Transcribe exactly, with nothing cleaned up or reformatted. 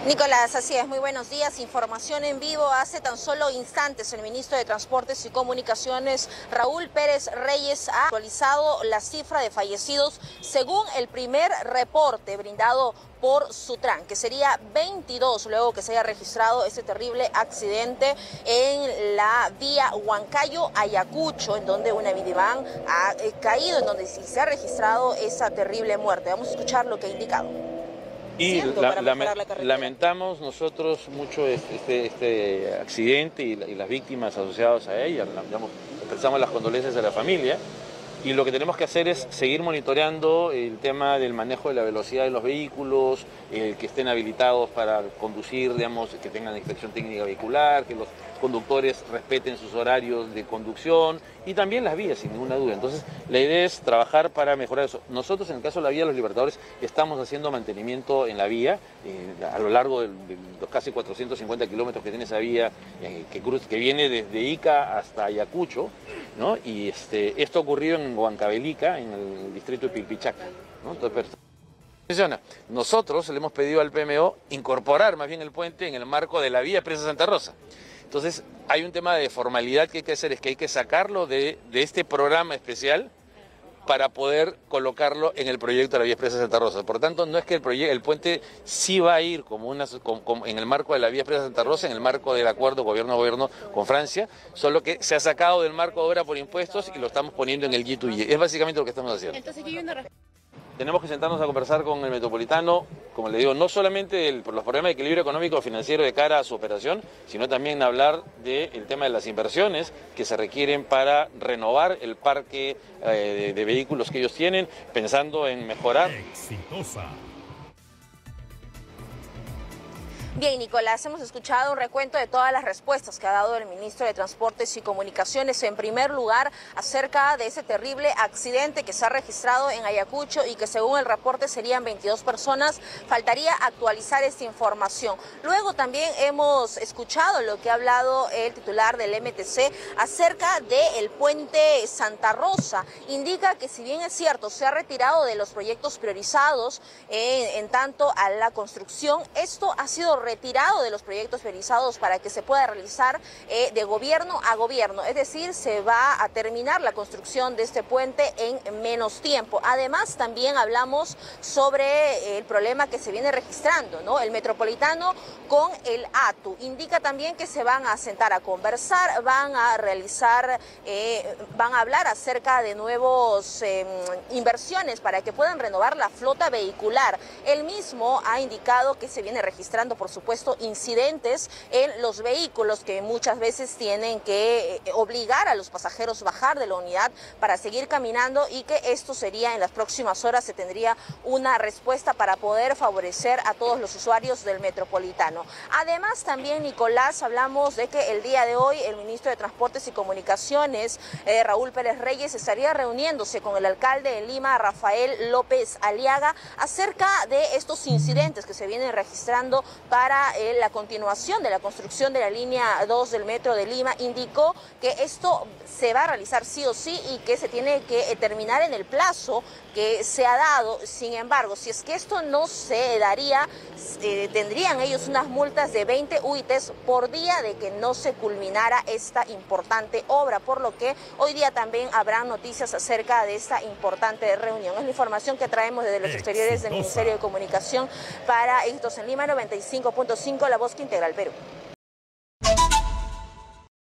Nicolás, así es, muy buenos días. Información en vivo. Hace tan solo instantes el ministro de Transportes y Comunicaciones, Raúl Pérez Reyes, ha actualizado la cifra de fallecidos según el primer reporte brindado por Sutran, que sería veintidós, luego que se haya registrado este terrible accidente en la vía Huancayo-Ayacucho, en donde una minivan ha caído, en donde sí se ha registrado esa terrible muerte. Vamos a escuchar lo que ha indicado. Y la, la, lamentamos nosotros mucho este, este accidente y, la, y las víctimas asociadas a ella. Digamos, expresamos las condolencias a la familia y lo que tenemos que hacer es seguir monitoreando el tema del manejo de la velocidad de los vehículos, eh, que estén habilitados para conducir, digamos, que tengan inspección técnica vehicular, que los conductores respeten sus horarios de conducción y también las vías, sin ninguna duda. Entonces, la idea es trabajar para mejorar eso. Nosotros, en el caso de la vía de los Libertadores, estamos haciendo mantenimiento en la vía, eh, a lo largo de, de los casi cuatrocientos cincuenta kilómetros que tiene esa vía, eh, que, cruz, que viene desde Ica hasta Ayacucho, ¿no? Y este, esto ocurrió en Huancavelica, en el distrito de Pilpichaca, ¿no? Entonces, nosotros le hemos pedido al P M O incorporar más bien el puente en el marco de la vía Expresa Santa Rosa. Entonces, hay un tema de formalidad que hay que hacer, es que hay que sacarlo de, de este programa especial para poder colocarlo en el proyecto de la vía Expresa Santa Rosa. Por tanto, no es que el, proyecto, el puente sí va a ir como una, como, como en el marco de la vía Expresa Santa Rosa, en el marco del acuerdo gobierno a gobierno con Francia, solo que se ha sacado del marco de obra por impuestos y lo estamos poniendo en el G dos G. Es básicamente lo que estamos haciendo. Entonces, ¿qué hay una... Tenemos que sentarnos a conversar con el Metropolitano, como le digo, no solamente el, los problemas de equilibrio económico financiero de cara a su operación, sino también hablar del tema de las inversiones que se requieren para renovar el parque eh, de, de vehículos que ellos tienen, pensando en mejorar. Exitosa. Bien, Nicolás, hemos escuchado un recuento de todas las respuestas que ha dado el ministro de Transportes y Comunicaciones. En primer lugar, acerca de ese terrible accidente que se ha registrado en Ayacucho y que según el reporte serían veintidós personas. Faltaría actualizar esta información. Luego también hemos escuchado lo que ha hablado el titular del M T C acerca del puente Santa Rosa. Indica que si bien es cierto, se ha retirado de los proyectos priorizados en, en tanto a la construcción, esto ha sido retirado de los proyectos priorizados para que se pueda realizar eh, de gobierno a gobierno, es decir, se va a terminar la construcción de este puente en menos tiempo. Además, también hablamos sobre el problema que se viene registrando, ¿no? El Metropolitano con el A T U. Indica también que se van a sentar a conversar, van a realizar, eh, van a hablar acerca de nuevos eh, inversiones para que puedan renovar la flota vehicular. Él mismo ha indicado que se viene registrando, por supuesto, incidentes en los vehículos que muchas veces tienen que obligar a los pasajeros a bajar de la unidad para seguir caminando y que esto sería en las próximas horas, se tendría una respuesta para poder favorecer a todos los usuarios del Metropolitano. Además, también, Nicolás, hablamos de que el día de hoy el ministro de Transportes y Comunicaciones, eh, Raúl Pérez Reyes, estaría reuniéndose con el alcalde de Lima, Rafael López Aliaga, acerca de estos incidentes que se vienen registrando para para eh, la continuación de la construcción de la línea dos del Metro de Lima. Indicó que esto se va a realizar sí o sí y que se tiene que eh, terminar en el plazo que se ha dado. Sin embargo, si es que esto no se daría, eh, tendrían ellos unas multas de veinte U I Ts por día de que no se culminara esta importante obra, por lo que hoy día también habrá noticias acerca de esta importante reunión. Es la información que traemos desde los exteriores del Ministerio de Comunicación para Éxitos en Lima, noventa y cinco punto cinco, La Voz que integra el Perú.